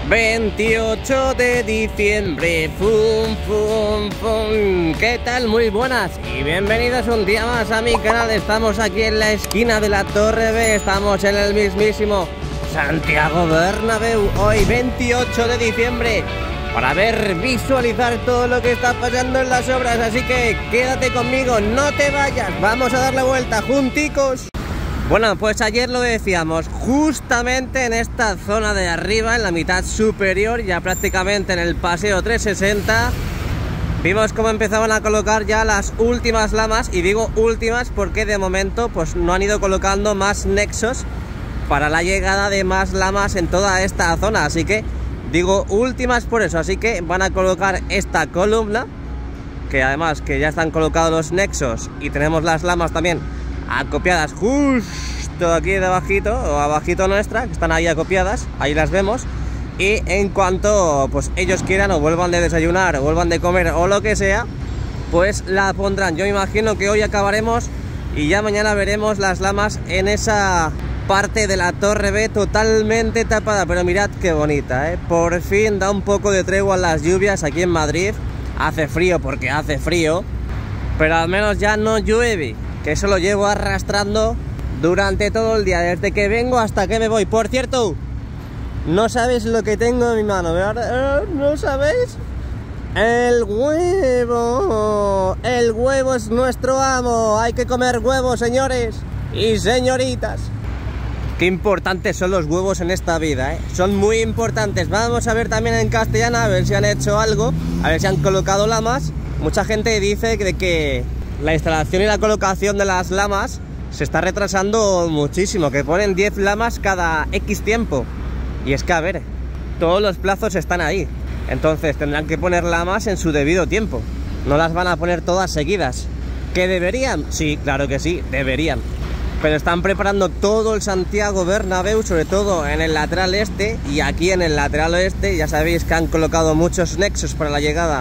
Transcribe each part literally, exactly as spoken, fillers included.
veintiocho de diciembre, pum, pum, pum. ¿Qué tal? Muy buenas y bienvenidos un día más a mi canal. Estamos aquí en la esquina de la Torre B, estamos en el mismísimo Santiago Bernabéu. Hoy veintiocho de diciembre, para ver, visualizar todo lo que está pasando en las obras. Así que quédate conmigo, no te vayas, vamos a darle vuelta junticos. Bueno, pues ayer lo decíamos, justamente en esta zona de arriba, en la mitad superior, ya prácticamente en el paseo trescientos sesenta, vimos cómo empezaban a colocar ya las últimas lamas, y digo últimas porque de momento pues no han ido colocando más nexos para la llegada de más lamas en toda esta zona, así que digo últimas por eso. Así que van a colocar esta columna, que además que ya están colocados los nexos y tenemos las lamas también acopiadas justo aquí debajito o abajito nuestra, que están ahí acopiadas, ahí las vemos. Y en cuanto pues ellos quieran o vuelvan de desayunar o vuelvan de comer o lo que sea, pues la pondrán. Yo me imagino que hoy acabaremos y ya mañana veremos las lamas en esa parte de la Torre B totalmente tapada. Pero mirad qué bonita, ¿eh? Por fin da un poco de tregua a las lluvias aquí en Madrid. Hace frío porque hace frío, pero al menos ya no llueve, que eso lo llevo arrastrando durante todo el día, desde que vengo hasta que me voy. Por cierto, no sabéis lo que tengo en mi mano, ¿verdad? ¿No sabéis? El huevo. El huevo es nuestro amo. Hay que comer huevos, señores y señoritas. Qué importantes son los huevos en esta vida, ¿eh? Son muy importantes. Vamos a ver también en Castellana, a ver si han hecho algo, a ver si han colocado lamas. Mucha gente dice que, que la instalación y la colocación de las lamas se está retrasando muchísimo, que ponen diez lamas cada X tiempo. Y es que, a ver, todos los plazos están ahí, entonces tendrán que poner lamas en su debido tiempo. No las van a poner todas seguidas. ¿Que deberían? Sí, claro que sí, deberían. Pero están preparando todo el Santiago Bernabéu, sobre todo en el lateral este y aquí en el lateral oeste. Ya sabéis que han colocado muchos nexos para la llegada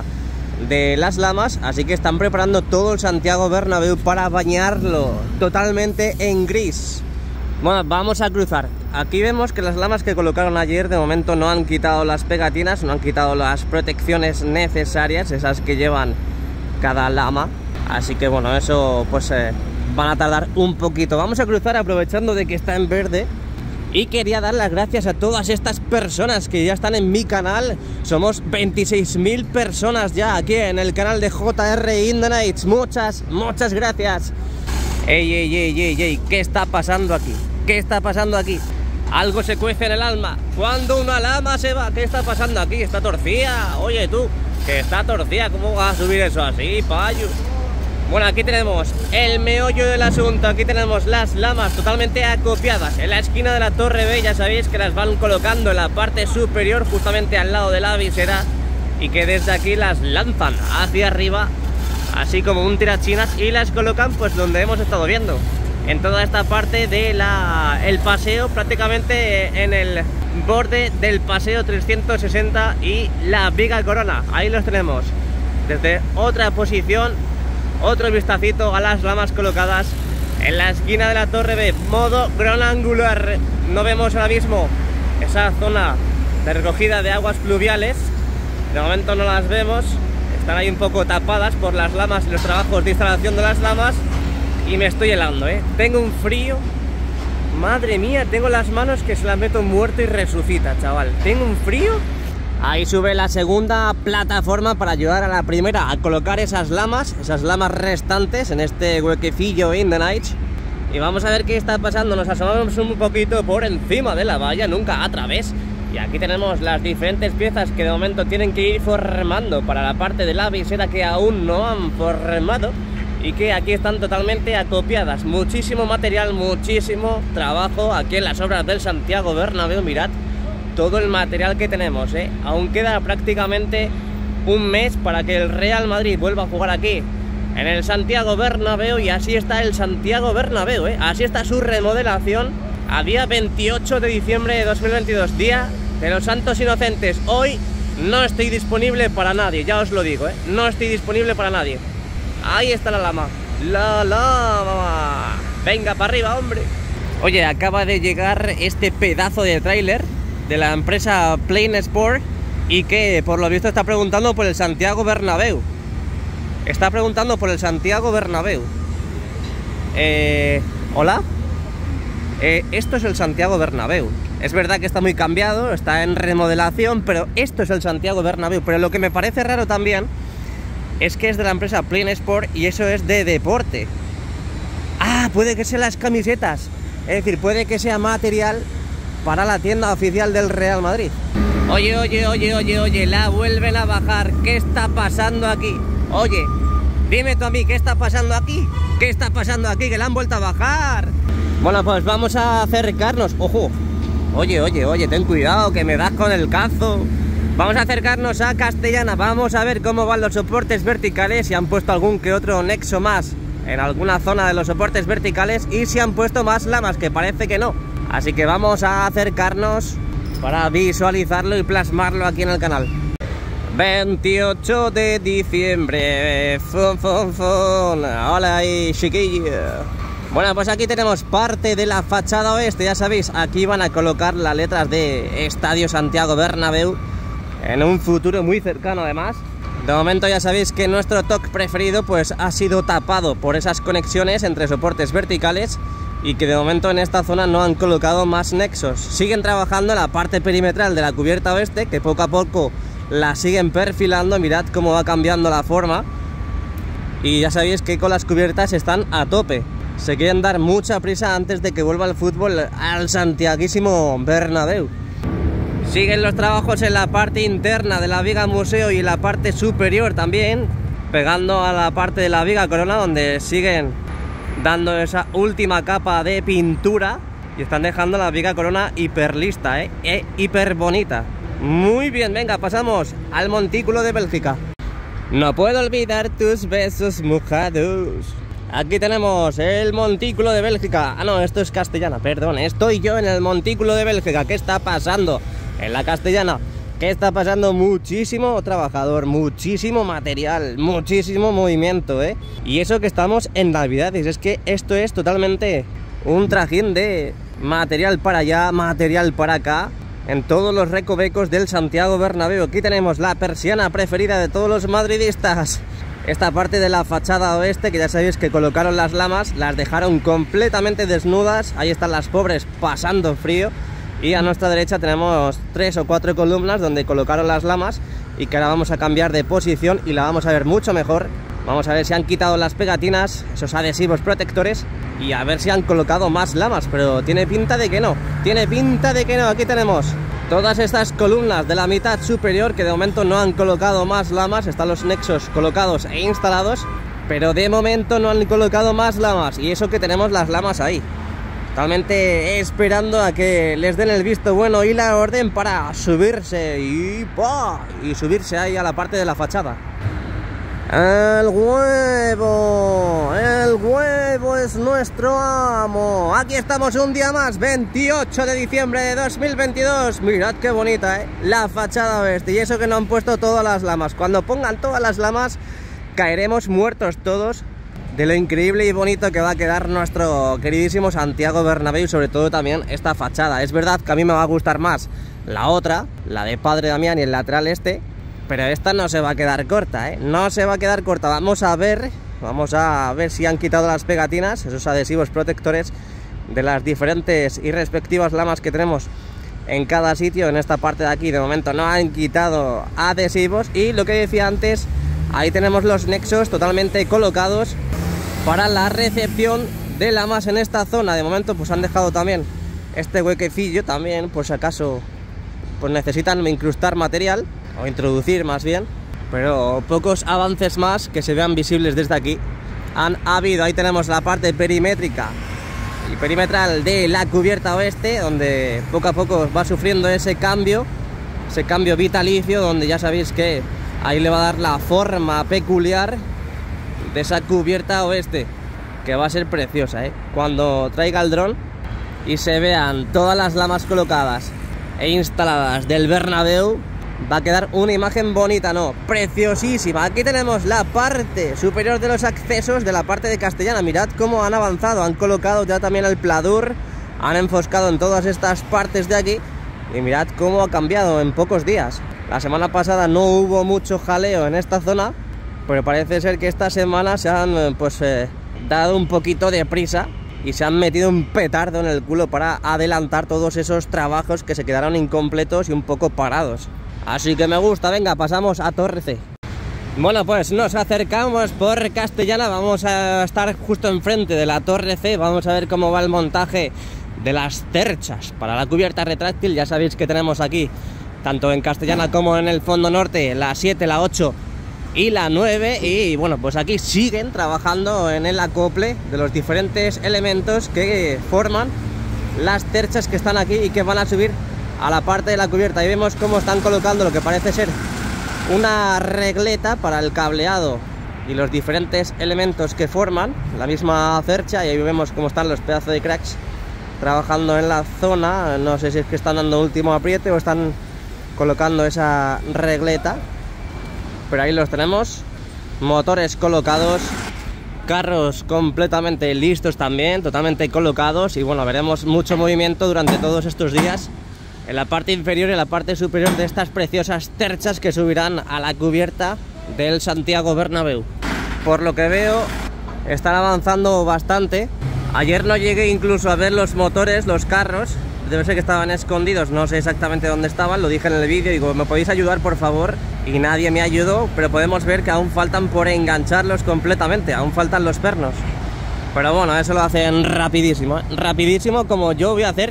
de las lamas, así que están preparando todo el Santiago Bernabéu para bañarlo totalmente en gris. Bueno, vamos a cruzar. Aquí vemos que las lamas que colocaron ayer de momento no han quitado las pegatinas, no han quitado las protecciones necesarias, esas que llevan cada lama. Así que bueno, eso pues eh, van a tardar un poquito. Vamos a cruzar aprovechando de que está en verde. Y quería dar las gracias a todas estas personas que ya están en mi canal. Somos veintiséis mil personas ya aquí en el canal de J R in the Nights. Muchas, muchas gracias. Ey, ey, ey, ey, ey, ¿qué está pasando aquí? ¿Qué está pasando aquí? Algo se cuece en el alma. Cuando una lama se va, ¿qué está pasando aquí? Está torcida. Oye tú, que está torcida. ¿Cómo vas a subir eso así, payo? Bueno, aquí tenemos el meollo del asunto. Aquí tenemos las lamas totalmente acopiadas en la esquina de la Torre B. Ya sabéis que las van colocando en la parte superior, justamente al lado de la visera, y que desde aquí las lanzan hacia arriba, así como un tirachinas, y las colocan pues donde hemos estado viendo, en toda esta parte de la el paseo, prácticamente en el borde del paseo trescientos sesenta y la Viga Corona. Ahí los tenemos desde otra posición. Otro vistacito a las lamas colocadas en la esquina de la Torre B, modo gran angular. No vemos ahora mismo esa zona de recogida de aguas pluviales, de momento no las vemos, están ahí un poco tapadas por las lamas y los trabajos de instalación de las lamas. Y me estoy helando, ¿eh? Tengo un frío, madre mía, tengo las manos que se las meto muerto y resucita, chaval. Tengo un frío. Ahí sube la segunda plataforma para ayudar a la primera a colocar esas lamas, esas lamas restantes en este huequecillo in the night. Y vamos a ver qué está pasando. Nos asomamos un poquito por encima de la valla, nunca a través. Y aquí tenemos las diferentes piezas que de momento tienen que ir formando para la parte de la visera que aún no han formado y que aquí están totalmente acopiadas. Muchísimo material, muchísimo trabajo aquí en las obras del Santiago Bernabéu. Mirad todo el material que tenemos, ¿eh? Aún queda prácticamente un mes para que el Real Madrid vuelva a jugar aquí en el Santiago Bernabéu, y así está el Santiago Bernabéu, ¿eh? Así está su remodelación a día veintiocho de diciembre de dos mil veintidós, día de los Santos Inocentes. Hoy no estoy disponible para nadie, ya os lo digo, ¿eh? No estoy disponible para nadie. Ahí está la lama, la lama. Venga, para arriba, hombre. Oye, acaba de llegar este pedazo de tráiler de la empresa Plane Sport y que por lo visto está preguntando por el Santiago Bernabéu. Está preguntando por el Santiago Bernabéu. Eh, ¿Hola? Eh, esto es el Santiago Bernabéu. Es verdad que está muy cambiado, está en remodelación, pero esto es el Santiago Bernabéu. Pero lo que me parece raro también es que es de la empresa Plane Sport y eso es de deporte. Ah, puede que sean las camisetas. Es decir, puede que sea material para la tienda oficial del Real Madrid. Oye, oye, oye, oye, oye, la vuelven a bajar. ¿Qué está pasando aquí? Oye, dime tú a mí, ¿qué está pasando aquí? ¿Qué está pasando aquí? Que la han vuelto a bajar. Bueno, pues vamos a acercarnos. Ojo. Oye, oye, oye, ten cuidado que me das con el cazo. Vamos a acercarnos a Castellana. Vamos a ver cómo van los soportes verticales. Si han puesto algún que otro nexo más en alguna zona de los soportes verticales y si han puesto más lamas, que parece que no. Así que vamos a acercarnos para visualizarlo y plasmarlo aquí en el canal. veintiocho de diciembre. Fun, fun, fun. Hola ahí, chiquillo. Bueno, pues aquí tenemos parte de la fachada oeste. Ya sabéis, aquí van a colocar las letras de Estadio Santiago Bernabéu en un futuro muy cercano además. De momento ya sabéis que nuestro T O C preferido pues ha sido tapado por esas conexiones entre soportes verticales y que de momento en esta zona no han colocado más nexos. Siguen trabajando en la parte perimetral de la cubierta oeste, que poco a poco la siguen perfilando. Mirad cómo va cambiando la forma. Y ya sabéis que con las cubiertas están a tope. Se quieren dar mucha prisa antes de que vuelva el fútbol al santiaguísimo Bernabéu. Siguen los trabajos en la parte interna de la viga museo y en la parte superior también, pegando a la parte de la viga corona, donde siguen dando esa última capa de pintura y están dejando la viga corona hiper lista, ¿eh? E hiper bonita. Muy bien, venga, pasamos al montículo de Bélgica. No puedo olvidar tus besos mojados. Aquí tenemos el montículo de Bélgica. Ah, no, esto es Castellana, perdón. Estoy yo en el montículo de Bélgica. ¿Qué está pasando en la Castellana? ¿Qué está pasando? Muchísimo trabajador, muchísimo material, muchísimo movimiento, ¿eh? Y eso que estamos en Navidades. Es que esto es totalmente un trajín de material para allá, material para acá, en todos los recovecos del Santiago Bernabéu. Aquí tenemos la persiana preferida de todos los madridistas. Esta parte de la fachada oeste, que ya sabéis que colocaron las lamas, las dejaron completamente desnudas. Ahí están las pobres pasando frío. Y a nuestra derecha tenemos tres o cuatro columnas donde colocaron las lamas y que ahora vamos a cambiar de posición y la vamos a ver mucho mejor. Vamos a ver si han quitado las pegatinas, esos adhesivos protectores, y a ver si han colocado más lamas, pero tiene pinta de que no. Tiene pinta de que no. Aquí tenemos todas estas columnas de la mitad superior que de momento no han colocado más lamas. Están los nexos colocados e instalados, pero de momento no han colocado más lamas. Y eso que tenemos las lamas ahí, totalmente esperando a que les den el visto bueno y la orden para subirse y, ¡pah! y subirse ahí a la parte de la fachada. El huevo, el huevo es nuestro amo. Aquí estamos un día más, veintiocho de diciembre de dos mil veintidós. Mirad qué bonita, ¿eh? La fachada oeste. Y eso que no han puesto todas las lamas. Cuando pongan todas las lamas caeremos muertos todos de lo increíble y bonito que va a quedar nuestro queridísimo Santiago Bernabéu, y sobre todo también esta fachada. Es verdad que a mí me va a gustar más la otra, la de Padre Damián y el lateral este, pero esta no se va a quedar corta, ¿eh? No se va a quedar corta. Vamos a ver, vamos a ver si han quitado las pegatinas, esos adhesivos protectores de las diferentes y respectivas lamas que tenemos en cada sitio. En esta parte de aquí de momento no han quitado adhesivos, y lo que decía antes, ahí tenemos los nexos totalmente colocados para la recepción de lamas en esta zona. De momento pues han dejado también este huequecillo también, por si acaso pues necesitan incrustar material, o introducir más bien, pero pocos avances más que se vean visibles desde aquí han habido. Ahí tenemos la parte perimétrica y perimetral de la cubierta oeste, donde poco a poco va sufriendo ese cambio, ese cambio vitalicio, donde ya sabéis que ahí le va a dar la forma peculiar de esa cubierta oeste, que va a ser preciosa, ¿eh? Cuando traiga el dron y se vean todas las lamas colocadas e instaladas del Bernabéu, va a quedar una imagen bonita, ¿no? Preciosísima. Aquí tenemos la parte superior de los accesos de la parte de Castellana. Mirad cómo han avanzado, han colocado ya también el pladur, han enfoscado en todas estas partes de aquí Y mirad cómo ha cambiado en pocos días. La semana pasada no hubo mucho jaleo en esta zona, pero parece ser que esta semana se han pues eh, dado un poquito de prisa y se han metido un petardo en el culo para adelantar todos esos trabajos que se quedaron incompletos y un poco parados. Así que me gusta. Venga, pasamos a Torre C. Bueno, pues nos acercamos por Castellana. Vamos a estar justo enfrente de la Torre C. Vamos a ver cómo va el montaje de las cerchas para la cubierta retráctil. Ya sabéis que tenemos aquí, tanto en Castellana como en el fondo norte, la siete, la ocho y la nueve. Y bueno, pues aquí siguen trabajando en el acople de los diferentes elementos que forman las cerchas que están aquí y que van a subir a la parte de la cubierta. Y vemos cómo están colocando lo que parece ser una regleta para el cableado y los diferentes elementos que forman la misma cercha. Y ahí vemos cómo están los pedazos de cracks trabajando en la zona. No sé si es que están dando último apriete o están colocando esa regleta, pero ahí los tenemos. Motores colocados, carros completamente listos también, totalmente colocados. Y bueno, veremos mucho movimiento durante todos estos días en la parte inferior y en la parte superior de estas preciosas cerchas que subirán a la cubierta del Santiago Bernabéu. Por lo que veo, están avanzando bastante. Ayer no llegué incluso a ver los motores, los carros. Debe ser que estaban escondidos, no sé exactamente dónde estaban. Lo dije en el vídeo, digo, ¿me podéis ayudar por favor? Y nadie me ayudó, pero podemos ver que aún faltan por engancharlos completamente. Aún faltan los pernos. Pero bueno, eso lo hacen rapidísimo, ¿eh? Rapidísimo, como yo voy a hacer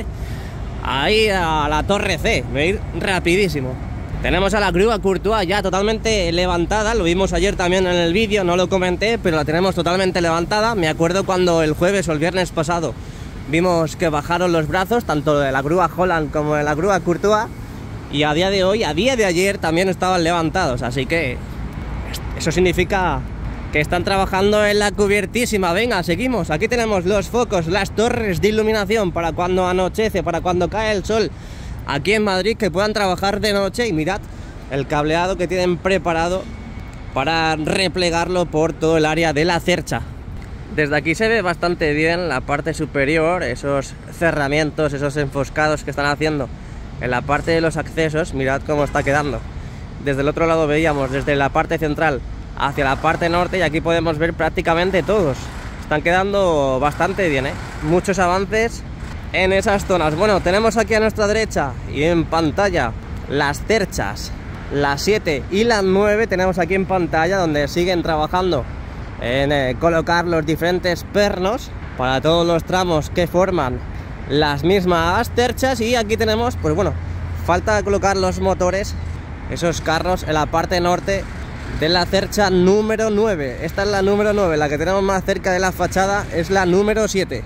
ahí a la Torre C. Voy a ir rapidísimo. Tenemos a la grúa Courtois ya totalmente levantada. Lo vimos ayer también en el vídeo, no lo comenté, pero la tenemos totalmente levantada. Me acuerdo cuando el jueves o el viernes pasado vimos que bajaron los brazos, tanto de la grúa Holland como de la grúa Courtois. Y a día de hoy, a día de ayer, también estaban levantados. Así que eso significa que están trabajando en la cubiertísima. Venga, seguimos. Aquí tenemos los focos, las torres de iluminación para cuando anochece, para cuando cae el sol aquí en Madrid, que puedan trabajar de noche. Y mirad el cableado que tienen preparado para replegarlo por todo el área de la cercha. Desde aquí se ve bastante bien la parte superior, esos cerramientos, esos enfoscados que están haciendo en la parte de los accesos. Mirad cómo está quedando. Desde el otro lado veíamos desde la parte central hacia la parte norte, y aquí podemos ver prácticamente todos. Están quedando bastante bien, ¿eh? Muchos avances en esas zonas. Bueno, tenemos aquí a nuestra derecha y en pantalla las cerchas, la siete y la nueve. Tenemos aquí en pantalla donde siguen trabajando en eh, colocar los diferentes pernos para todos los tramos que forman las mismas cerchas. Y aquí tenemos, pues bueno, falta colocar los motores, esos carros en la parte norte de la cercha número nueve. Esta es la número nueve, la que tenemos más cerca de la fachada es la número siete.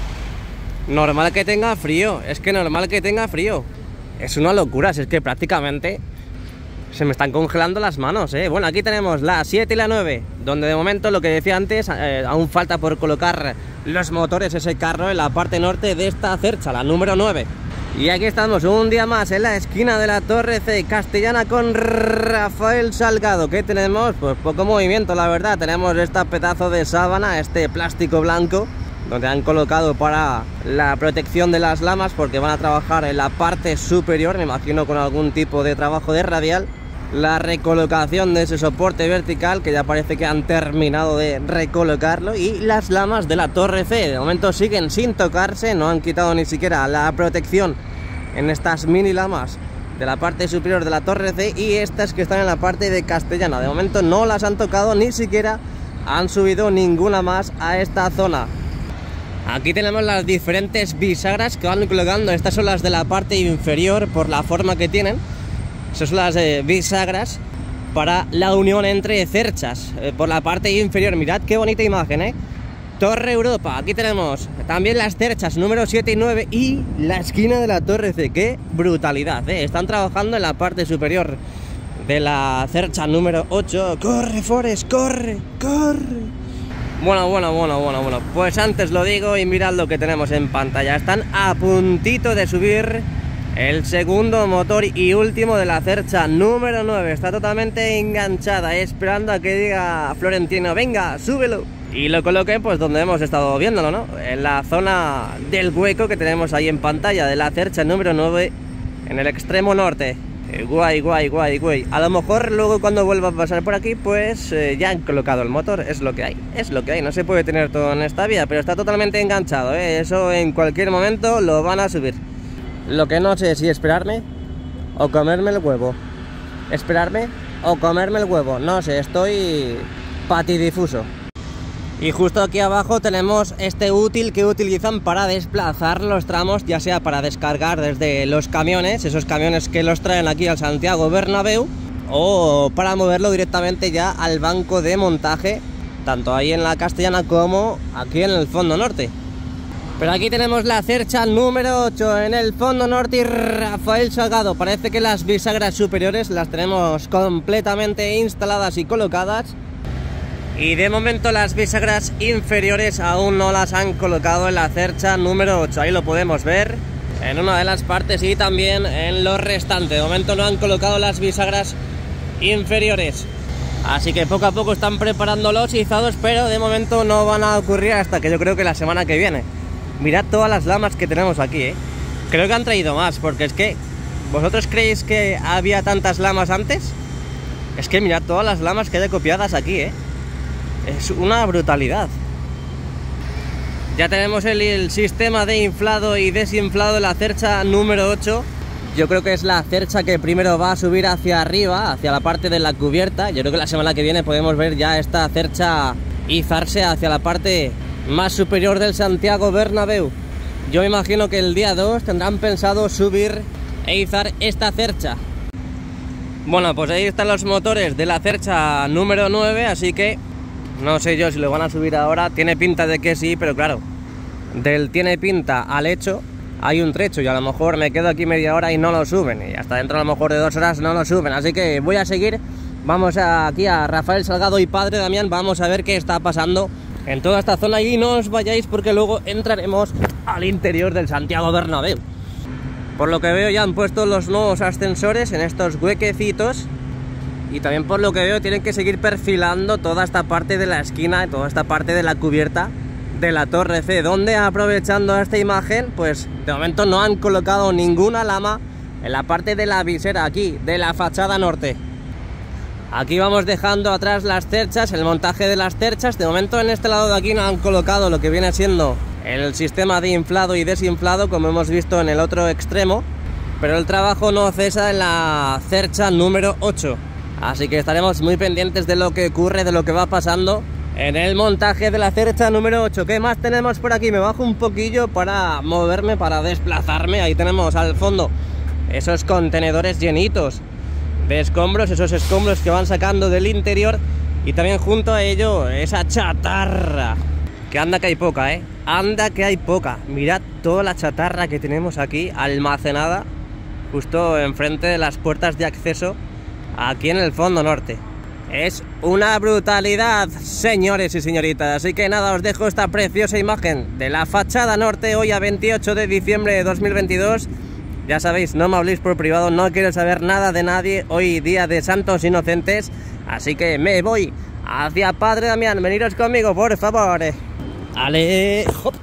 Normal que tenga frío, es que normal que tenga frío. Es una locura, es que prácticamente se me están congelando las manos, ¿eh? Bueno, aquí tenemos la siete y la nueve, donde de momento, lo que decía antes, eh, aún falta por colocar los motores, ese carro en la parte norte de esta cercha, la número nueve. Y aquí estamos un día más en la esquina de la Torre C, Castellana, con Rafael Salgado. ¿Qué tenemos? Pues poco movimiento, la verdad. Tenemos este pedazo de sábana, este plástico blanco, donde han colocado para la protección de las lamas, porque van a trabajar en la parte superior, me imagino con algún tipo de trabajo de radial. La recolocación de ese soporte vertical, que ya parece que han terminado de recolocarlo. Y las lamas de la Torre C, de momento siguen sin tocarse, no han quitado ni siquiera la protección en estas mini lamas de la parte superior de la Torre C. Y estas que están en la parte de Castellana, de momento no las han tocado, ni siquiera han subido ninguna más a esta zona. Aquí tenemos las diferentes bisagras que van colocando. Estas son las de la parte inferior por la forma que tienen. Esas son las eh, bisagras para la unión entre cerchas, eh, por la parte inferior. Mirad qué bonita imagen, ¿eh? Torre Europa. Aquí tenemos también las cerchas número siete y nueve y la esquina de la Torre C. ¡Qué brutalidad! ¿eh? Están trabajando en la parte superior de la cercha número ocho. ¡Corre, Forest! ¡Corre! ¡Corre! Bueno, bueno, bueno, bueno, bueno. Pues antes lo digo y mirad lo que tenemos en pantalla. Están a puntito de subir el segundo motor y último de la cercha número nueve. Está totalmente enganchada, esperando a que diga Florentino, venga, súbelo. Y lo coloquen pues donde hemos estado viéndolo, ¿no? En la zona del hueco que tenemos ahí en pantalla de la cercha número nueve en el extremo norte. Eh, guay, guay, guay, guay. A lo mejor luego cuando vuelva a pasar por aquí, pues eh, ya han colocado el motor. Es lo que hay, es lo que hay. No se puede tener todo en esta vida, pero está totalmente enganchado, ¿eh? Eso en cualquier momento lo van a subir. Lo que no sé es si esperarme o comerme el huevo. Esperarme o comerme el huevo. No sé, estoy patidifuso. Y justo aquí abajo tenemos este útil que utilizan para desplazar los tramos, ya sea para descargar desde los camiones, esos camiones que los traen aquí al Santiago Bernabéu, o para moverlo directamente ya al banco de montaje, tanto ahí en la Castellana como aquí en el fondo norte. Pero aquí tenemos la cercha número ocho en el fondo norte y Rafael Salgado. Parece que las bisagras superiores las tenemos completamente instaladas y colocadas. Y de momento las bisagras inferiores aún no las han colocado en la cercha número ocho. Ahí lo podemos ver en una de las partes y también en los restantes. De momento no han colocado las bisagras inferiores. Así que poco a poco están preparando los izados, pero de momento no van a ocurrir hasta que yo creo que la semana que viene. Mirad todas las lamas que tenemos aquí, ¿eh? Creo que han traído más, porque es que... ¿Vosotros creéis que había tantas lamas antes? Es que mirad todas las lamas que hay copiadas aquí, ¿eh? Es una brutalidad. Ya tenemos el, el sistema de inflado y desinflado de la cercha número ocho. Yo creo que es la cercha que primero va a subir hacia arriba, hacia la parte de la cubierta. Yo creo que la semana que viene podemos ver ya esta cercha izarse hacia la parte más superior del Santiago Bernabéu. Yo me imagino que el día dos tendrán pensado subir e izar esta cercha. Bueno, pues ahí están los motores de la cercha número nueve, así que no sé yo si lo van a subir ahora. Tiene pinta de que sí, pero claro, del tiene pinta al hecho hay un trecho y a lo mejor me quedo aquí media hora y no lo suben, y hasta dentro a lo mejor de dos horas no lo suben, así que voy a seguir. Vamos a, aquí a Rafael Salgado y Padre Damián, vamos a ver qué está pasando en toda esta zona y no os vayáis porque luego entraremos al interior del Santiago Bernabéu. Por lo que veo ya han puesto los nuevos ascensores en estos huequecitos. Y también por lo que veo tienen que seguir perfilando toda esta parte de la esquina, toda esta parte de la cubierta de la Torre C, donde aprovechando esta imagen, pues de momento no han colocado ninguna lama en la parte de la visera aquí, de la fachada norte. Aquí vamos dejando atrás las cerchas, el montaje de las cerchas. De momento en este lado de aquí no han colocado lo que viene siendo el sistema de inflado y desinflado, como hemos visto en el otro extremo, pero el trabajo no cesa en la cercha número ocho. Así que estaremos muy pendientes de lo que ocurre, de lo que va pasando en el montaje de la cercha número ocho. ¿Qué más tenemos por aquí? Me bajo un poquillo para moverme, para desplazarme. Ahí tenemos al fondo esos contenedores llenitos de escombros, esos escombros que van sacando del interior. Y también junto a ello esa chatarra. Que anda que hay poca, ¿eh? Anda que hay poca. Mirad toda la chatarra que tenemos aquí almacenada justo enfrente de las puertas de acceso aquí en el fondo norte. Es una brutalidad, señores y señoritas. Así que nada, os dejo esta preciosa imagen de la fachada norte hoy a veintiocho de diciembre de dos mil veintidós. Ya sabéis, no me habléis por privado, no quiero saber nada de nadie. Hoy día de Santos Inocentes. Así que me voy hacia Padre Damián. Veniros conmigo, por favor. Ale, hop.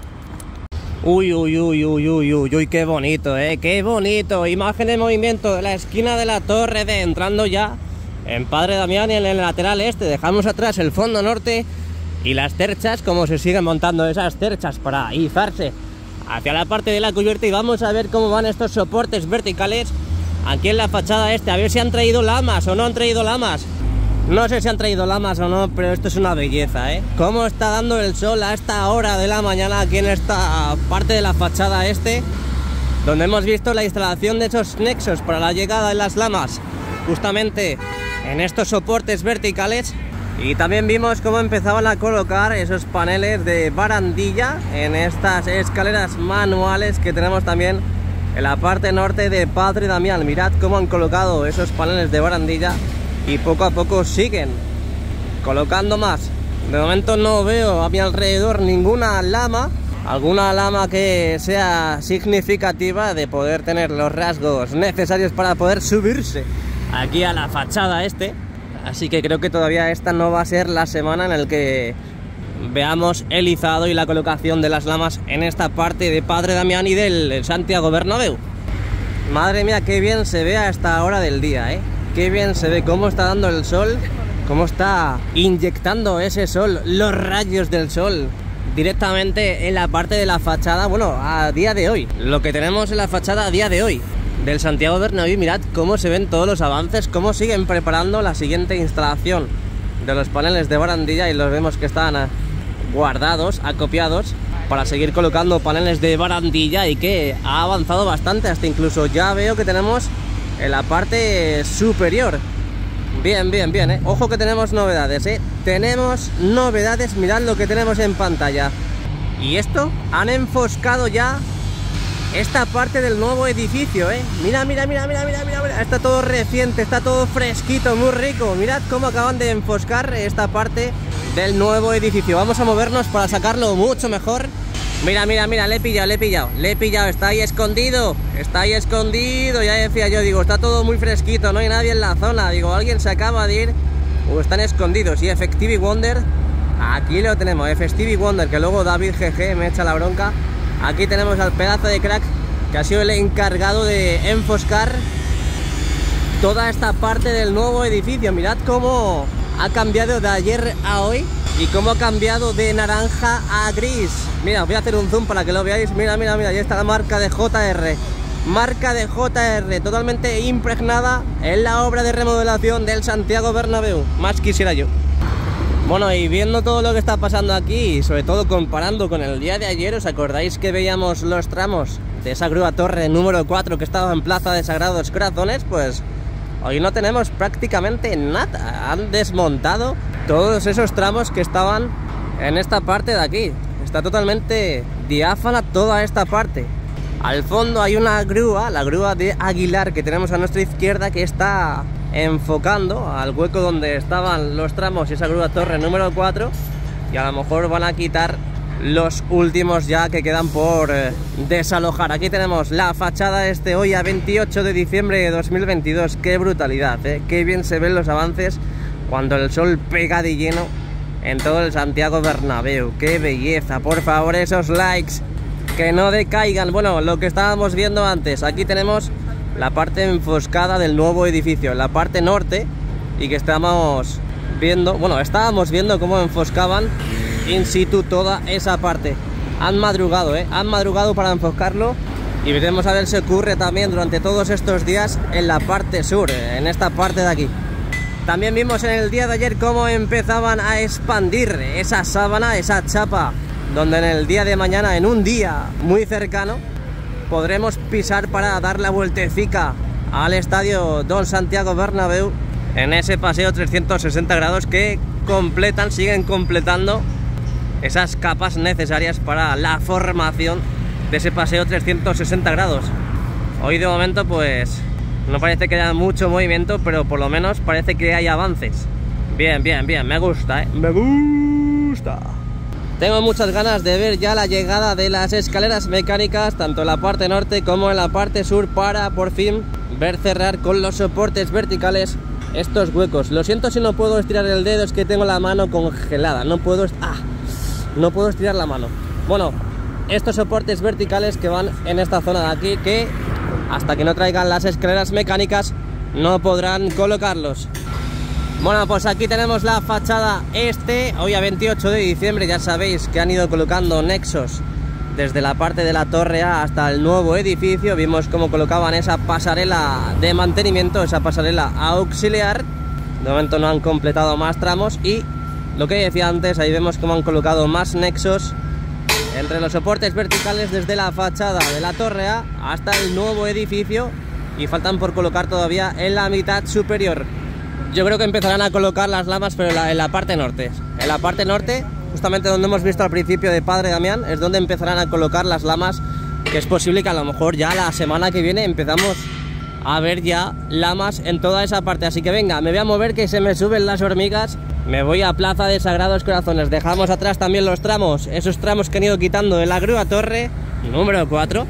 Uy, uy, uy, uy, uy, uy, uy, qué bonito, eh, qué bonito. Imagen de movimiento de la esquina de la Torre D, entrando ya en Padre Damián y en el lateral este. Dejamos atrás el fondo norte y las cerchas, como se siguen montando esas cerchas para izarse hacia la parte de la cubierta. Y vamos a ver cómo van estos soportes verticales aquí en la fachada este. A ver si han traído lamas o no han traído lamas. No sé si han traído lamas o no, pero esto es una belleza, ¿eh? Cómo está dando el sol a esta hora de la mañana aquí en esta parte de la fachada este, donde hemos visto la instalación de esos nexos para la llegada de las lamas, justamente en estos soportes verticales. Y también vimos cómo empezaban a colocar esos paneles de barandilla en estas escaleras manuales que tenemos también en la parte norte de Padre Damián. Mirad cómo han colocado esos paneles de barandilla. Y poco a poco siguen colocando más. De momento no veo a mi alrededor ninguna lama, alguna lama que sea significativa de poder tener los rasgos necesarios para poder subirse aquí a la fachada este. Así que creo que todavía esta no va a ser la semana en la que veamos el izado y la colocación de las lamas en esta parte de Padre Damián y del Santiago Bernabéu. Madre mía, qué bien se ve a esta hora del día, ¿eh? Qué bien se ve cómo está dando el sol, cómo está inyectando ese sol, los rayos del sol directamente en la parte de la fachada, bueno, a día de hoy. Lo que tenemos en la fachada a día de hoy del Santiago Bernabéu, mirad cómo se ven todos los avances, cómo siguen preparando la siguiente instalación de los paneles de barandilla y los vemos que están guardados, acopiados, para seguir colocando paneles de barandilla y que ha avanzado bastante, hasta incluso ya veo que tenemos en la parte superior. Bien, bien, bien, ¿eh? Ojo que tenemos novedades, ¿eh? Tenemos novedades, mirad lo que tenemos en pantalla. Y esto, han enfoscado ya esta parte del nuevo edificio, ¿eh? Mira, mira, mira, mira, mira, mira, mira. Está todo reciente, está todo fresquito, muy rico. Mirad cómo acaban de enfoscar esta parte del nuevo edificio. Vamos a movernos para sacarlo mucho mejor. Mira, mira, mira, le he pillado, le he pillado, le he pillado, está ahí escondido, está ahí escondido, ya decía yo, digo, está todo muy fresquito, no hay nadie en la zona, digo, alguien se acaba de ir o están escondidos. Y Stevie Wonder, aquí lo tenemos, Stevie Wonder, que luego David G G me echa la bronca. Aquí tenemos al pedazo de crack que ha sido el encargado de enfoscar toda esta parte del nuevo edificio. Mirad cómo ha cambiado de ayer a hoy y cómo ha cambiado de naranja a gris. Mira, os voy a hacer un zoom para que lo veáis. Mira, mira, mira, ya está la marca de J R. Marca de J R, totalmente impregnada en la obra de remodelación del Santiago Bernabéu. Más quisiera yo. Bueno, y viendo todo lo que está pasando aquí, y sobre todo comparando con el día de ayer, ¿os acordáis que veíamos los tramos de esa grúa torre número cuatro que estaba en Plaza de Sagrados Corazones? Pues hoy no tenemos prácticamente nada. Han desmontado todos esos tramos que estaban en esta parte de aquí. Está totalmente diáfana toda esta parte. Al fondo hay una grúa, la grúa de Aguilar que tenemos a nuestra izquierda, que está enfocando al hueco donde estaban los tramos y esa grúa torre número cuatro, y a lo mejor van a quitar los últimos ya que quedan por eh, desalojar. Aquí tenemos la fachada este hoy a veintiocho de diciembre de dos mil veintidós. Qué brutalidad, ¿eh? Qué bien se ven los avances cuando el sol pega de lleno en todo el Santiago Bernabéu. Qué belleza. Por favor, esos likes que no decaigan. Bueno, lo que estábamos viendo antes, aquí tenemos la parte enfoscada del nuevo edificio, la parte norte, y que estamos viendo, bueno, estábamos viendo cómo enfoscaban in situ toda esa parte. Han madrugado, ¿eh? Han madrugado para enfoscarlo, y veremos a ver si ocurre también durante todos estos días en la parte sur, en esta parte de aquí. También vimos en el día de ayer cómo empezaban a expandir esa sábana, esa chapa, donde en el día de mañana, en un día muy cercano, podremos pisar para dar la vueltecica al estadio Don Santiago Bernabéu en ese paseo trescientos sesenta grados que completan, siguen completando esas capas necesarias para la formación de ese paseo trescientos sesenta grados. Hoy de momento pues no parece que haya mucho movimiento, pero por lo menos parece que hay avances. Bien, bien, bien, me gusta, ¿eh? Me gusta. Tengo muchas ganas de ver ya la llegada de las escaleras mecánicas, tanto en la parte norte como en la parte sur, para por fin ver cerrar con los soportes verticales estos huecos. Lo siento si no puedo estirar el dedo, es que tengo la mano congelada, no puedo, ah, no puedo estirar la mano. Bueno, estos soportes verticales que van en esta zona de aquí, que hasta que no traigan las escaleras mecánicas no podrán colocarlos. Bueno, pues aquí tenemos la fachada este, hoy a veintiocho de diciembre. Ya sabéis que han ido colocando nexos desde la parte de la torre A hasta el nuevo edificio. Vimos cómo colocaban esa pasarela de mantenimiento, esa pasarela auxiliar. De momento no han completado más tramos, y lo que decía antes, ahí vemos cómo han colocado más nexos entre los soportes verticales desde la fachada de la torre A hasta el nuevo edificio, y faltan por colocar todavía en la mitad superior. Yo creo que empezarán a colocar las lamas, pero en la, en la parte norte. En la parte norte, justamente donde hemos visto al principio de Padre Damián, es donde empezarán a colocar las lamas, que es posible que a lo mejor ya la semana que viene empezamos a ver ya lamas en toda esa parte. Así que venga, me voy a mover que se me suben las hormigas. Me voy a Plaza de Sagrados Corazones. Dejamos atrás también los tramos, esos tramos que han ido quitando de la grúa torre número cuatro,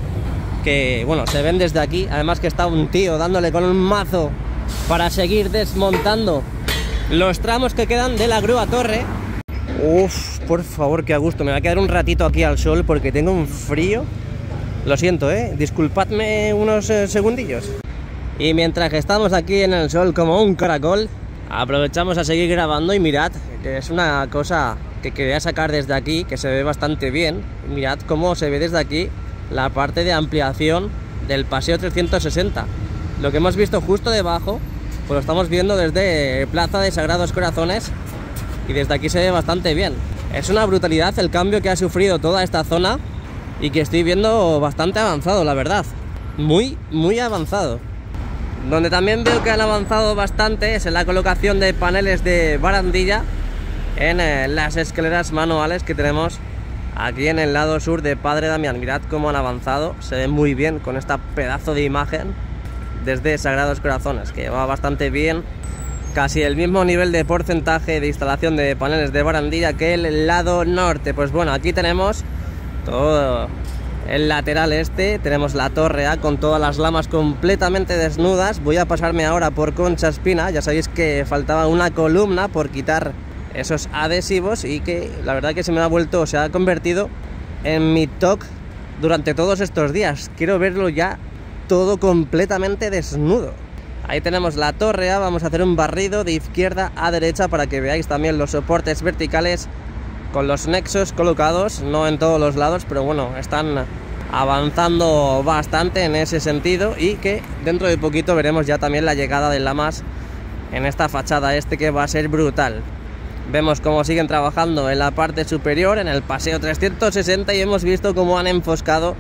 que bueno, se ven desde aquí. Además que está un tío dándole con un mazo para seguir desmontando los tramos que quedan de la grúa torre. Uff, por favor, qué a gusto. Me voy a quedar un ratito aquí al sol porque tengo un frío Lo siento, ¿eh? Disculpadme unos eh, segundillos. Y mientras que estamos aquí en el sol como un caracol, aprovechamos a seguir grabando y mirad, que es una cosa que quería sacar desde aquí, que se ve bastante bien. Mirad cómo se ve desde aquí la parte de ampliación del paseo trescientos sesenta. Lo que hemos visto justo debajo, pues lo estamos viendo desde Plaza de Sagrados Corazones y desde aquí se ve bastante bien. Es una brutalidad el cambio que ha sufrido toda esta zona y que estoy viendo bastante avanzado, la verdad. Muy, muy avanzado. Donde también veo que han avanzado bastante es en la colocación de paneles de barandilla en eh, las escaleras manuales que tenemos aquí en el lado sur de Padre Damián. Mirad cómo han avanzado, se ve muy bien con esta pedazo de imagen desde Sagrados Corazones, que va bastante bien. Casi el mismo nivel de porcentaje de instalación de paneles de barandilla que el lado norte. Pues bueno, aquí tenemos todo el lateral este, tenemos la torre A con todas las lamas completamente desnudas. Voy a pasarme ahora por Concha Espina, ya sabéis que faltaba una columna por quitar esos adhesivos y que la verdad que se me ha vuelto, se ha convertido en mi toque durante todos estos días. Quiero verlo ya todo completamente desnudo. Ahí tenemos la torre A, vamos a hacer un barrido de izquierda a derecha para que veáis también los soportes verticales con los nexos colocados, no en todos los lados, pero bueno, están avanzando bastante en ese sentido y que dentro de poquito veremos ya también la llegada de lamas en esta fachada este, que va a ser brutal. Vemos cómo siguen trabajando en la parte superior, en el paseo trescientos sesenta, y hemos visto cómo han enfoscado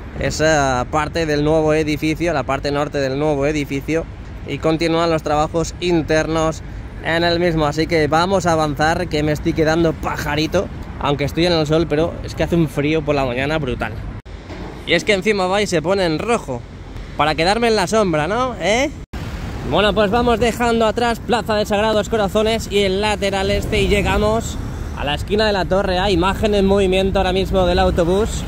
esa parte del nuevo edificio, la parte norte del nuevo edificio, y continúan los trabajos internos en el mismo. Así que vamos a avanzar, que me estoy quedando pajarito, aunque estoy en el sol, pero es que hace un frío por la mañana brutal. Y es que encima va y se pone en rojo, para quedarme en la sombra, ¿no? ¿Eh? Bueno, pues vamos dejando atrás Plaza de Sagrados Corazones y el lateral este y llegamos a la esquina de la Torre A. Imagen en movimiento ahora mismo del autobús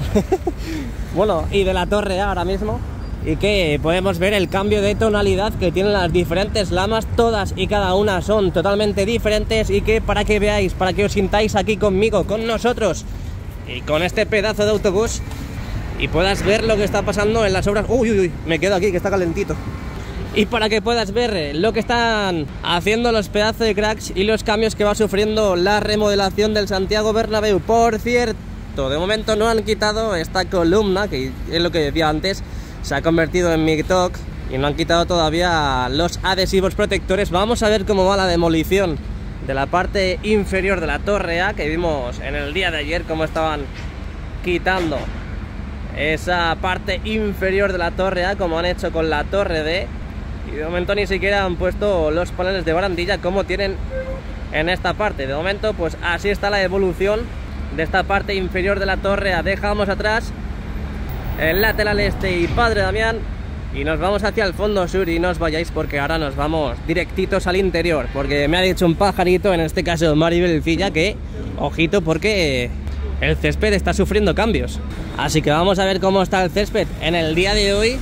bueno, y de la Torre A ahora mismo, y que podemos ver el cambio de tonalidad que tienen las diferentes lamas. Todas y cada una son totalmente diferentes, y que para que veáis, para que os sintáis aquí conmigo, con nosotros y con este pedazo de autobús, y puedas ver lo que está pasando en las obras. Uy, uy, uy, me quedo aquí que está calentito. Y para que puedas ver lo que están haciendo los pedazos de cracks y los cambios que va sufriendo la remodelación del Santiago Bernabéu. Por cierto, de momento no han quitado esta columna, que es lo que decía antes, se ha convertido en mi toque, y no han quitado todavía los adhesivos protectores. Vamos a ver cómo va la demolición de la parte inferior de la Torre A, que vimos en el día de ayer cómo estaban quitando esa parte inferior de la Torre A, como han hecho con la Torre D. Y de momento ni siquiera han puesto los paneles de barandilla como tienen en esta parte. De momento pues así está la evolución de esta parte inferior de la Torre A. Dejamos atrás el lateral este y Padre Damián y nos vamos hacia el fondo sur. Y no os vayáis, porque ahora nos vamos directitos al interior, porque me ha dicho un pajarito, en este caso Maribel Filla, que ojito, porque el césped está sufriendo cambios. Así que vamos a ver cómo está el césped en el día de hoy,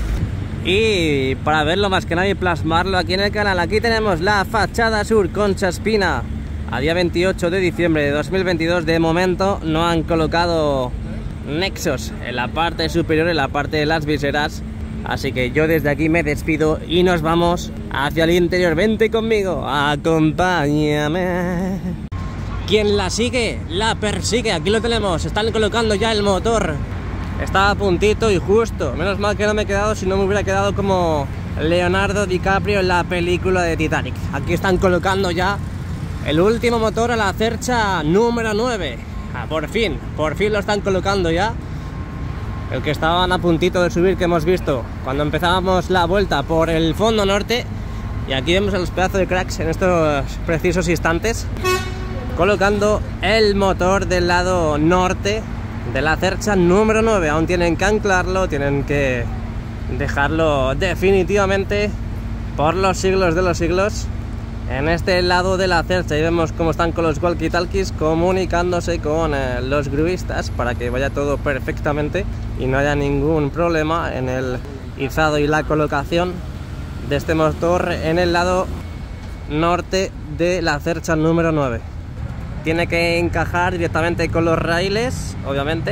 y para verlo más que nada y plasmarlo aquí en el canal. Aquí tenemos la fachada sur Concha Espina a día veintiocho de diciembre de dos mil veintidós. De momento no han colocado nexos en la parte superior, en la parte de las viseras, así que yo desde aquí me despido y nos vamos hacia el interior. Vente conmigo, acompáñame. Quien la sigue, la persigue. Aquí lo tenemos, están colocando ya el motor. Estaba a puntito y justo. Menos mal que no me he quedado, si no me hubiera quedado como Leonardo DiCaprio en la película de Titanic. Aquí están colocando ya el último motor a la Cercha número nueve. Ah, por fin, por fin lo están colocando ya. El que estaban a puntito de subir, que hemos visto cuando empezábamos la vuelta por el fondo norte. Y aquí vemos a los pedazos de cracks en estos precisos instantes, colocando el motor del lado norte de la Cercha número nueve. Aún tienen que anclarlo, tienen que dejarlo definitivamente por los siglos de los siglos en este lado de la Cercha. Y vemos cómo están con los walkie-talkies comunicándose con eh, los gruistas para que vaya todo perfectamente y no haya ningún problema en el izado y la colocación de este motor en el lado norte de la Cercha número nueve. Tiene que encajar directamente con los raíles, obviamente,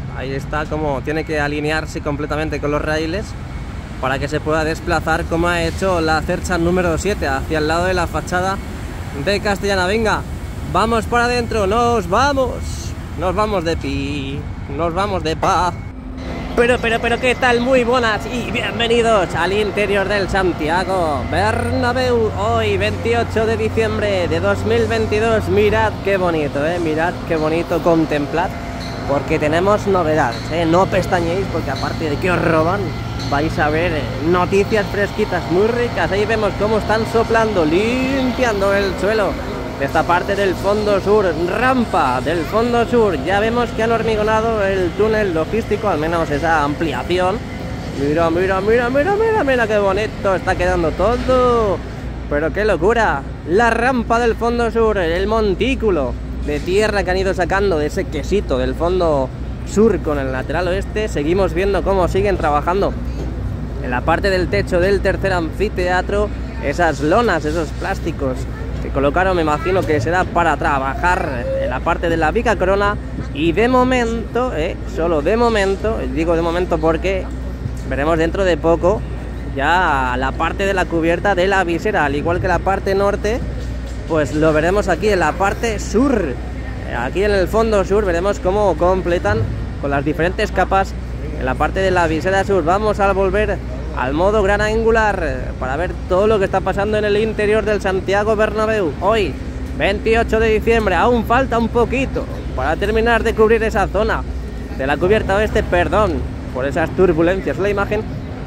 ahí está como tiene que alinearse completamente con los raíles para que se pueda desplazar, como ha hecho la cercha número siete hacia el lado de la fachada de Castellana. Venga, vamos para adentro, nos vamos, nos vamos de pi, nos vamos de paz. Pero, pero, pero, ¿qué tal? Muy buenas y bienvenidos al interior del Santiago Bernabéu. Hoy, veintiocho de diciembre de dos mil veintidós. Mirad qué bonito, ¿eh? Mirad qué bonito, contemplad, porque tenemos novedades, ¿eh? No pestañéis, porque aparte de que os roban, vais a ver noticias fresquitas muy ricas. Ahí vemos cómo están soplando, limpiando el suelo de esta parte del fondo sur, rampa del fondo sur. Ya vemos que han hormigonado el túnel logístico, al menos esa ampliación. Mira, mira, mira, mira, mira, mira qué bonito está quedando todo. Pero qué locura, la rampa del fondo sur, el montículo de tierra que han ido sacando de ese quesito del fondo sur con el lateral oeste. Seguimos viendo cómo siguen trabajando en la parte del techo del tercer anfiteatro, esas lonas, esos plásticos que colocaron, me imagino que será para trabajar en la parte de la viga corona. Y de momento, eh, solo de momento, digo de momento porque veremos dentro de poco ya la parte de la cubierta de la visera, al igual que la parte norte, pues lo veremos aquí en la parte sur. Aquí en el fondo sur veremos cómo completan con las diferentes capas en la parte de la visera sur. Vamos a volver al modo gran angular para ver todo lo que está pasando en el interior del Santiago Bernabéu. Hoy, veintiocho de diciembre, aún falta un poquito para terminar de cubrir esa zona de la cubierta oeste, perdón por esas turbulencias en la imagen,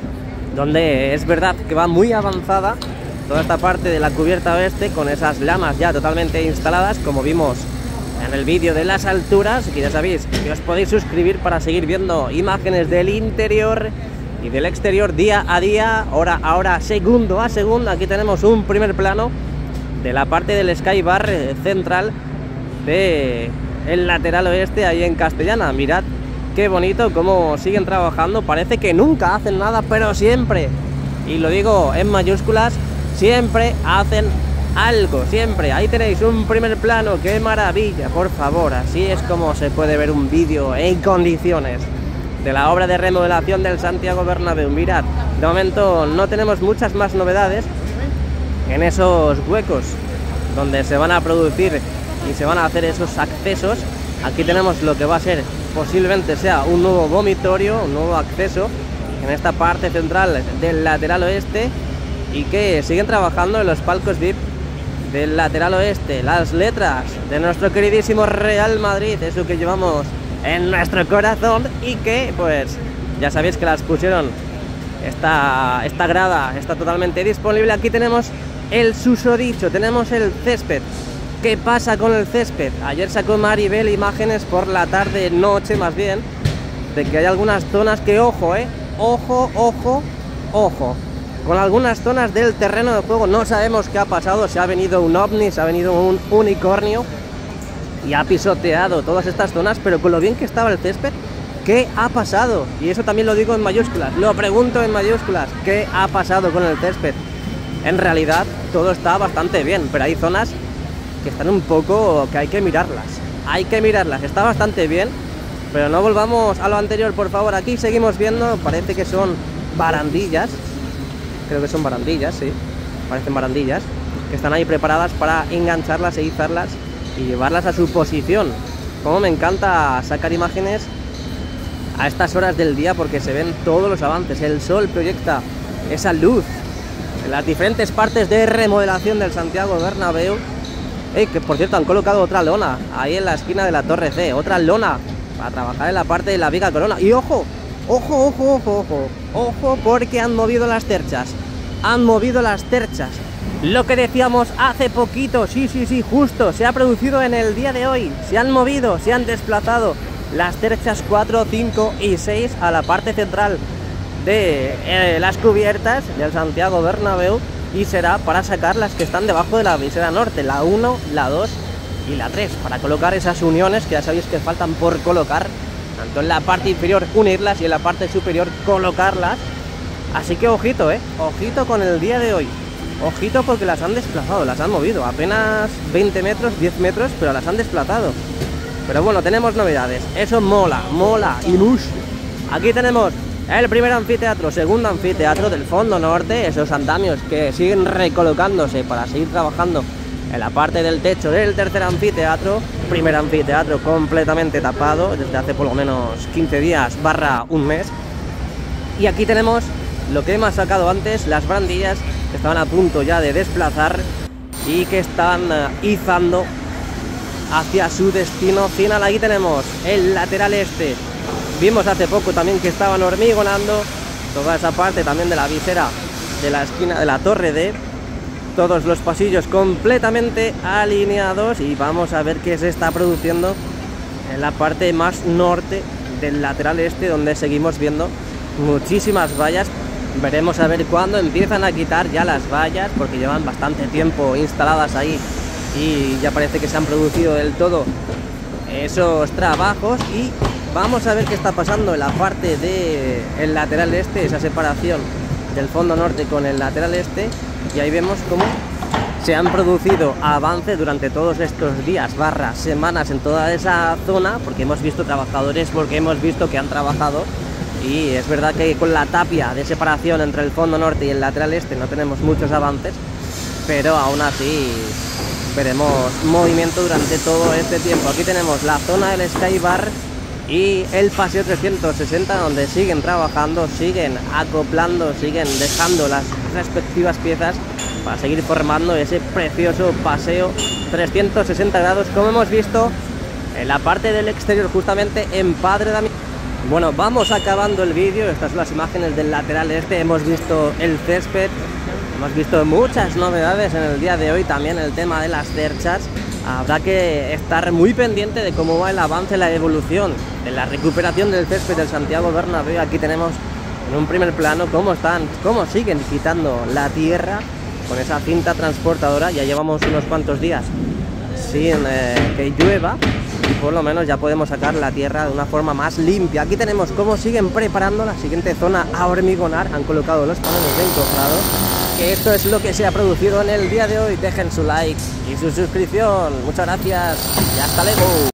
donde es verdad que va muy avanzada toda esta parte de la cubierta oeste con esas lamas ya totalmente instaladas, como vimos en el vídeo de las alturas, que ya sabéis que os podéis suscribir para seguir viendo imágenes del interior y del exterior día a día, hora a hora, segundo a segundo. Aquí tenemos un primer plano de la parte del Sky Bar central del lateral oeste, ahí en Castellana. Mirad qué bonito cómo siguen trabajando, parece que nunca hacen nada, pero siempre, y lo digo en mayúsculas, siempre hacen algo, siempre. Ahí tenéis un primer plano, qué maravilla, por favor, así es como se puede ver un vídeo en condiciones de la obra de remodelación del Santiago Bernabéu. Mirad, de momento no tenemos muchas más novedades en esos huecos donde se van a producir y se van a hacer esos accesos. Aquí tenemos lo que va a ser, posiblemente sea un nuevo vomitorio, un nuevo acceso en esta parte central del lateral oeste, y que siguen trabajando en los palcos V I P del lateral oeste, las letras de nuestro queridísimo Real Madrid, eso que llevamos en nuestro corazón, y que pues ya sabéis que las pusieron. Esta, esta grada está totalmente disponible. Aquí tenemos el susodicho, tenemos el césped. ¿Qué pasa con el césped? Ayer sacó Maribel imágenes por la tarde, noche más bien, de que hay algunas zonas que, ojo, eh, ojo, ojo, ojo, con algunas zonas del terreno de juego. No sabemos qué ha pasado, si ha venido un ovni, si ha venido un unicornio y ha pisoteado todas estas zonas, pero con lo bien que estaba el césped, ¿qué ha pasado? Y eso también lo digo en mayúsculas, lo pregunto en mayúsculas, ¿qué ha pasado con el césped? En realidad todo está bastante bien, pero hay zonas que están un poco, que hay que mirarlas, hay que mirarlas, está bastante bien, pero no volvamos a lo anterior, por favor. Aquí seguimos viendo, parece que son barandillas, creo que son barandillas, sí, parecen barandillas, que están ahí preparadas para engancharlas e izarlas y llevarlas a su posición. Como me encanta sacar imágenes a estas horas del día, porque se ven todos los avances. El sol proyecta esa luz en las diferentes partes de remodelación del Santiago Bernabéu. Eh, que por cierto han colocado otra lona ahí en la esquina de la Torre C, otra lona para trabajar en la parte de la viga corona. Y ojo, ojo, ojo, ojo, ojo, ojo, porque han movido las terchas, han movido las terchas. Lo que decíamos hace poquito, sí, sí, sí, justo, se ha producido en el día de hoy. Se han movido, se han desplazado las terchas cuatro, cinco y seis a la parte central de eh, las cubiertas del Santiago Bernabéu, y será para sacar las que están debajo de la visera norte, la uno, la dos y la tres, para colocar esas uniones que ya sabéis que faltan por colocar, tanto en la parte inferior unirlas y en la parte superior colocarlas. Así que ojito, eh, ojito con el día de hoy. Ojito, porque las han desplazado, las han movido, apenas veinte metros, diez metros, pero las han desplazado. Pero bueno, tenemos novedades, eso mola, mola y mucho. Aquí tenemos el primer anfiteatro, segundo anfiteatro del fondo norte, esos andamios que siguen recolocándose para seguir trabajando en la parte del techo del tercer anfiteatro. Primer anfiteatro completamente tapado desde hace por lo menos quince días barra un mes. Y aquí tenemos lo que hemos sacado antes, las barandillas que estaban a punto ya de desplazar y que están uh, izando hacia su destino final. Aquí tenemos el lateral este. Vimos hace poco también que estaban hormigonando toda esa parte también de la visera de la esquina de la torre D. Todos los pasillos completamente alineados y vamos a ver qué se está produciendo en la parte más norte del lateral este, donde seguimos viendo muchísimas vallas. Veremos a ver cuándo empiezan a quitar ya las vallas, porque llevan bastante tiempo instaladas ahí y ya parece que se han producido del todo esos trabajos. Y vamos a ver qué está pasando en la parte del lateral este, esa separación del fondo norte con el lateral este. Y ahí vemos cómo se han producido avances durante todos estos días, barras, semanas en toda esa zona, porque hemos visto trabajadores, porque hemos visto que han trabajado. Y es verdad que con la tapia de separación entre el fondo norte y el lateral este no tenemos muchos avances, pero aún así veremos movimiento durante todo este tiempo. Aquí tenemos la zona del Sky Bar y el paseo trescientos sesenta, donde siguen trabajando, siguen acoplando, siguen dejando las respectivas piezas para seguir formando ese precioso paseo trescientos sesenta grados, como hemos visto en la parte del exterior, justamente en Padre Damián. Bueno, vamos acabando el vídeo. Estas son las imágenes del lateral este. Hemos visto el césped, hemos visto muchas novedades en el día de hoy, también el tema de las cerchas. Habrá que estar muy pendiente de cómo va el avance, la evolución de la recuperación del césped del Santiago Bernabéu. Aquí tenemos en un primer plano cómo están, cómo siguen quitando la tierra con esa cinta transportadora. Ya llevamos unos cuantos días sin eh, que llueva y por lo menos ya podemos sacar la tierra de una forma más limpia. Aquí tenemos cómo siguen preparando la siguiente zona a hormigonar. Han colocado los paneles de encofrado. Que esto es lo que se ha producido en el día de hoy. Dejen su like y su suscripción. Muchas gracias y hasta luego.